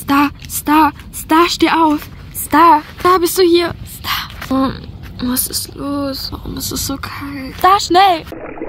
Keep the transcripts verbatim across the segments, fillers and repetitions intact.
Star, Star, Star, steh auf. Star, Star, bist du hier? Star. Oh, was ist los? Warum ist es so kalt? Star, schnell.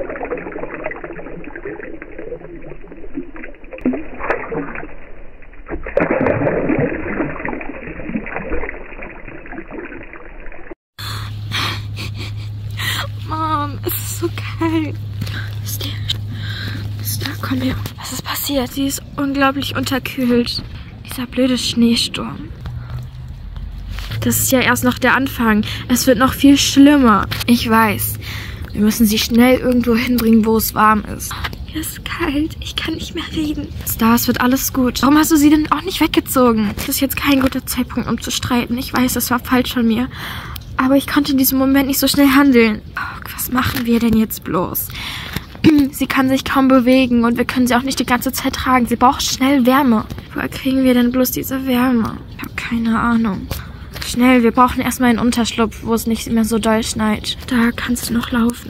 Mom, es ist so kalt. Star, Star, komm her. Was ist passiert? Sie ist unglaublich unterkühlt. Dieser blöde Schneesturm. Das ist ja erst noch der Anfang. Es wird noch viel schlimmer. Ich weiß. Wir müssen sie schnell irgendwo hinbringen, wo es warm ist. Hier ist kalt. Ich kann nicht mehr reden. Star, es wird alles gut. Warum hast du sie denn auch nicht weggezogen? Das ist jetzt kein guter Zeitpunkt, um zu streiten. Ich weiß, das war falsch von mir. Aber ich konnte in diesem Moment nicht so schnell handeln. Oh, was machen wir denn jetzt bloß? Sie kann sich kaum bewegen und wir können sie auch nicht die ganze Zeit tragen. Sie braucht schnell Wärme. Woher kriegen wir denn bloß diese Wärme? Ich habe keine Ahnung. Schnell, wir brauchen erstmal einen Unterschlupf, wo es nicht mehr so doll schneit. Da kannst du noch laufen.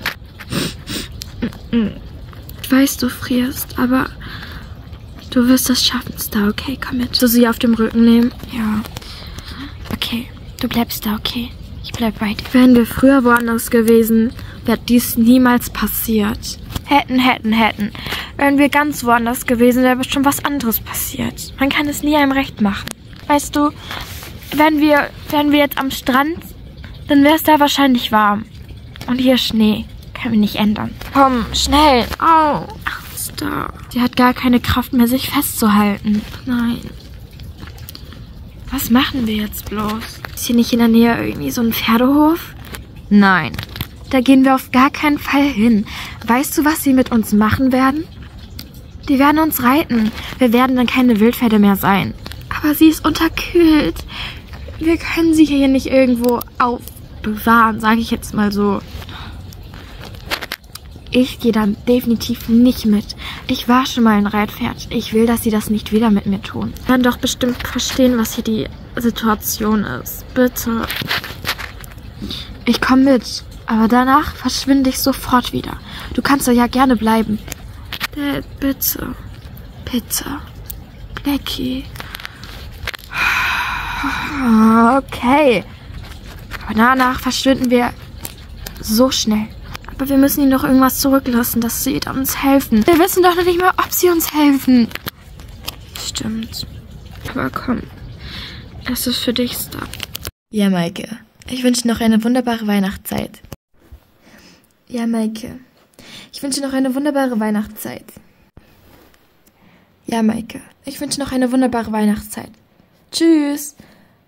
Ich weiß, du frierst, aber du wirst das schaffen, Star, okay? Komm mit. Du sie auf dem Rücken nehmen? Ja. Okay, du bleibst da, okay? Ich bleib bei dir. Wären wir früher woanders gewesen, wäre dies niemals passiert. Hätten, hätten, hätten. Wären wir ganz woanders gewesen, wäre bestimmt was anderes passiert. Man kann es nie einem recht machen. Weißt du, wenn wir, wenn wir jetzt am Strand, dann wäre es da wahrscheinlich warm. Und hier Schnee. Können wir nicht ändern. Komm, schnell. Au. Ach, Star. Sie hat gar keine Kraft mehr, sich festzuhalten. Nein. Was machen wir jetzt bloß? Ist hier nicht in der Nähe irgendwie so ein Pferdehof? Nein. Da gehen wir auf gar keinen Fall hin. Weißt du, was sie mit uns machen werden? Die werden uns reiten. Wir werden dann keine Wildpferde mehr sein. Aber sie ist unterkühlt. Wir können sie hier nicht irgendwo aufbewahren, sage ich jetzt mal so. Ich gehe dann definitiv nicht mit. Ich war schon mal ein Reitpferd. Ich will, dass sie das nicht wieder mit mir tun. Sie werden doch bestimmt verstehen, was hier die Situation ist. Bitte. Ich komme mit. Aber danach verschwinde ich sofort wieder. Du kannst doch ja gerne bleiben. Dad, bitte. Bitte. Blackie. Okay. Aber danach verschwinden wir so schnell. Aber wir müssen ihnen doch irgendwas zurücklassen, dass sie uns helfen. Wir wissen doch noch nicht mal, ob sie uns helfen. Stimmt. Aber komm. Es ist für dich, Star. Ja, Maike. Ich wünsche dir noch eine wunderbare Weihnachtszeit. Ja, Maike. Ich wünsche dir noch eine wunderbare Weihnachtszeit. Ja, Maike. Ich wünsche noch eine wunderbare Weihnachtszeit. Tschüss.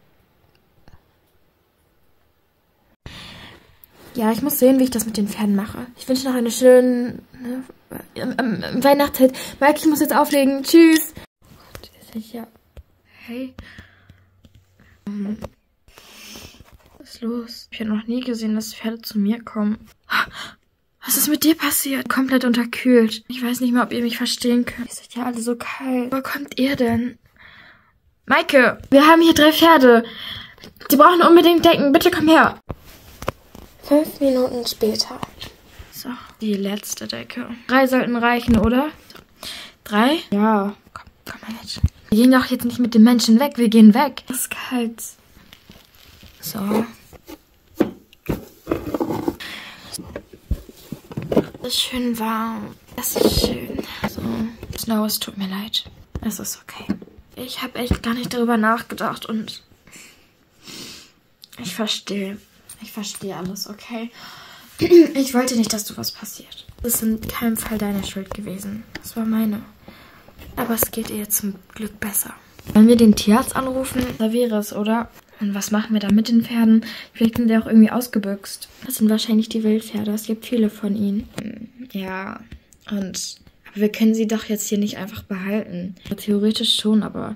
Ja, ich muss sehen, wie ich das mit den Pferden mache. Ich wünsche noch eine schöne ne, ähm, ähm, Weihnachtszeit. Maike, ich muss jetzt auflegen. Tschüss. Gott, sicher. Hey. Um, was ist los? Ich habe noch nie gesehen, dass Pferde zu mir kommen. Was ist mit dir passiert? Komplett unterkühlt. Ich weiß nicht mal, ob ihr mich verstehen könnt. Ihr seid ja alle so kalt. Wo kommt ihr denn? Maike, wir haben hier drei Pferde. Die brauchen unbedingt Decken. Bitte komm her. Fünf Minuten später. So, die letzte Decke. Drei sollten reichen, oder? Drei? Ja. Komm, komm mal mit. Wir gehen doch jetzt nicht mit den Menschen weg. Wir gehen weg. Es ist kalt. So. Es ist schön warm. Es ist schön. So. Snow, es tut mir leid. Es ist okay. Ich habe echt gar nicht darüber nachgedacht und ich verstehe. Ich verstehe alles, okay? Ich wollte nicht, dass du was passiert. Das ist in keinem Fall deine Schuld gewesen. Das war meine. Aber es geht ihr zum Glück besser. Wollen wir den Tierarzt anrufen? Da wäre es, oder? Und was machen wir da mit den Pferden? Vielleicht sind die auch irgendwie ausgebüxt. Das sind wahrscheinlich die Wildpferde. Es gibt viele von ihnen. Ja, und... Aber wir können sie doch jetzt hier nicht einfach behalten. Theoretisch schon, aber...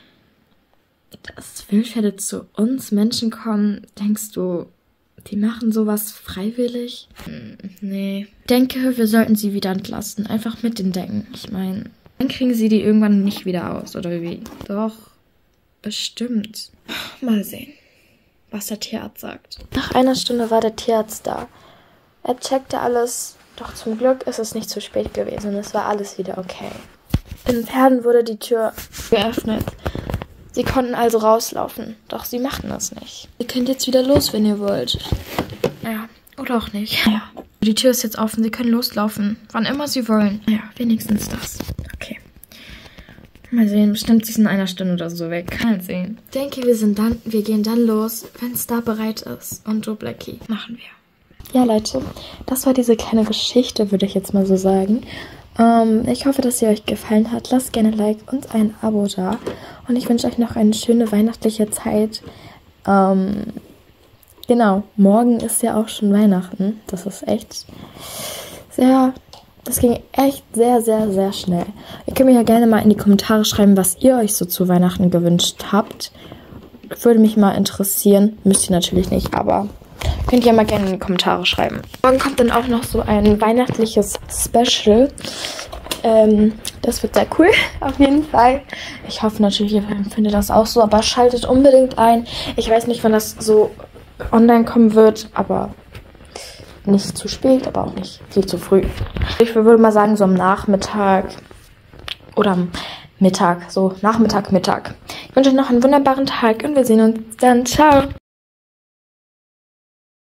Dass Wildpferde zu uns Menschen kommen, denkst du... Die machen sowas freiwillig? Hm, nee. Ich denke, wir sollten sie wieder entlasten. Einfach mit den Decken. Ich meine, dann kriegen sie die irgendwann nicht wieder aus, oder wie? Doch, bestimmt. Mal sehen, was der Tierarzt sagt. Nach einer Stunde war der Tierarzt da. Er checkte alles, doch zum Glück ist es nicht zu spät gewesen. Es war alles wieder okay. Den Pferden wurde die Tür geöffnet. Sie konnten also rauslaufen, doch sie machten es nicht. Ihr könnt jetzt wieder los, wenn ihr wollt. Ja, oder auch nicht. Ja. Die Tür ist jetzt offen, sie können loslaufen, wann immer sie wollen. Ja, wenigstens das. Okay. Mal sehen, bestimmt sie ist in einer Stunde oder so weg. Kann sehen. Ich denke, wir sind dann, wir gehen dann los, wenn es da bereit ist. Und Joe Blackie machen wir. Ja, Leute, das war diese kleine Geschichte, würde ich jetzt mal so sagen. Ähm, ich hoffe, dass sie euch gefallen hat. Lasst gerne ein Like und ein Abo da. Und ich wünsche euch noch eine schöne weihnachtliche Zeit. Ähm, genau, morgen ist ja auch schon Weihnachten. Das ist echt sehr... Das ging echt sehr, sehr, sehr schnell. Ihr könnt mir ja gerne mal in die Kommentare schreiben, was ihr euch so zu Weihnachten gewünscht habt. Würde mich mal interessieren. Müsst ihr natürlich nicht, aber könnt ihr mal gerne in die Kommentare schreiben. Morgen kommt dann auch noch so ein weihnachtliches Special. Ähm, das wird sehr cool, auf jeden Fall. Ich hoffe natürlich, ihr findet das auch so, aber schaltet unbedingt ein. Ich weiß nicht, wann das so online kommen wird, aber... nicht zu spät, aber auch nicht viel zu früh. Ich würde mal sagen, so am Nachmittag oder am Mittag, so Nachmittag, Mittag. Ich wünsche euch noch einen wunderbaren Tag und wir sehen uns dann. Ciao!